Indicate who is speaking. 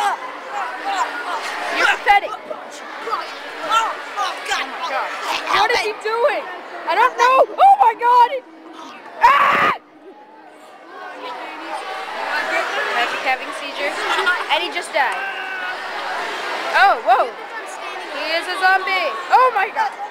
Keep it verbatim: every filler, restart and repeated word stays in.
Speaker 1: You're pathetic.
Speaker 2: Oh, oh, God.
Speaker 1: Oh, God. What is he doing? I don't know. Oh, my God. Ah! Magic having seizure. And he just died. Oh, whoa. He is a zombie. Oh, my God.